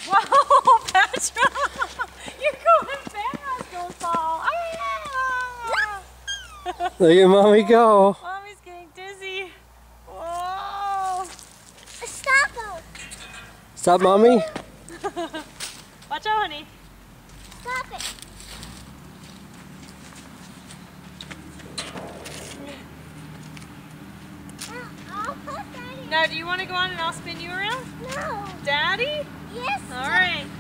Whoa, Petra! You're going fast, don't fall. Ah! Look at Mommy go. Mommy's getting dizzy. Whoa! Stop it! Stop, Mommy. Watch out, honey. Stop it! Now, do you want to go on and I'll spin you around? No! Daddy? Yes! All right.